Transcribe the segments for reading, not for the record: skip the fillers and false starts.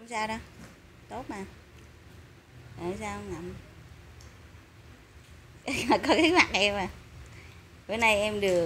Không sao đâu, tốt mà. Tại sao không ngậm? Có cái mặt em à. Bữa nay em được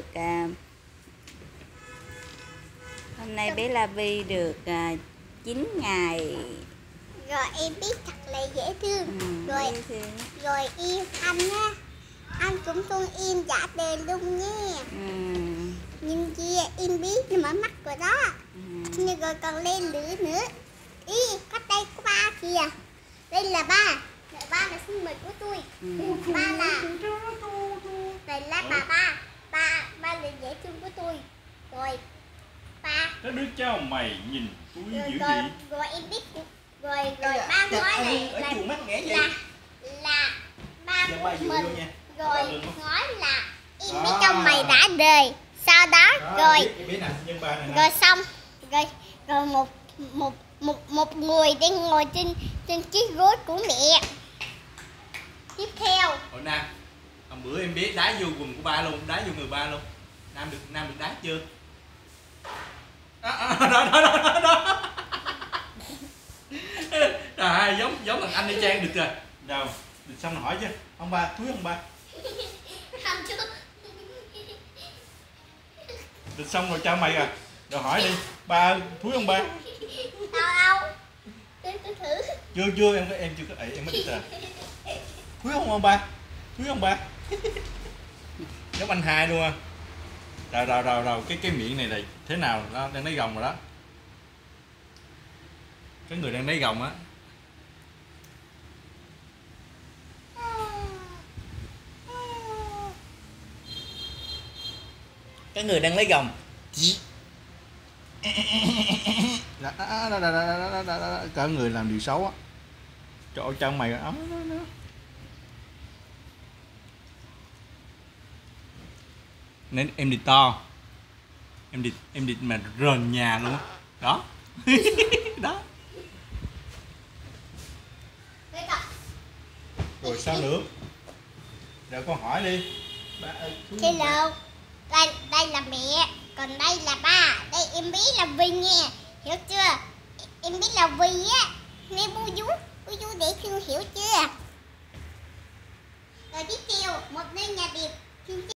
hôm nay bé La Vi được 9 ngày. Rồi em biết thật là dễ thương. Rồi em anh á, anh cũng thương em dạ đề luôn nha. Nhưng kia em biết nhưng mà mắc rồi đó. Nhưng rồi còn lên nữa. Ý, cách đây có ba kìa. Đây là ba. Ba là sinh mệnh của tôi. Ba là đây là ba là dễ thương của tôi. Rồi ba. Cái đứa cháu mày nhìn túi dữ rồi, gì? rồi em biết rồi ba nói này là ba của mình. Rồi nói là em biết trong mày đã đời. Sau đó rồi xong rồi một người đang ngồi trên chiếc gối của mẹ. Tiếp theo Ủa Nam, hôm bữa em biết đá vô quần của ba luôn, đá vô người ba luôn. Nam được đá chưa? Đó. Trời, giống thằng anh y chang được rồi. Đâu, được xong rồi hỏi chứ. Ông ba, thúi ông ba. không chưa. Được xong rồi cho mày à. Rồi hỏi đi, ba thúi ông ba. Đâu. Tôi thử. Chưa em chưa có em mới được rồi. Thúi không ông ba? Thúi ông ba. Giống anh hai luôn à. Rồi cái miệng này là thế nào đó, đang lấy gồng rồi đó. Cái người đang lấy gồng á. Cái người đang lấy gồng. Đó. Cả người làm điều xấu á. Trời ơi chân mày đó. Nên em đi to. Em đi mà rền nhà luôn. Đó. Đó. Rồi sao nữa? Rồi con hỏi đi. Ba ơi. Hello. Đây là mẹ, còn đây là ba. Đây em biết là Vi nha. Hiểu chưa? Em biết là Vi á. Nên bu vú để thương, hiểu chưa? Rồi tiếp theo, một nơi nhà đẹp.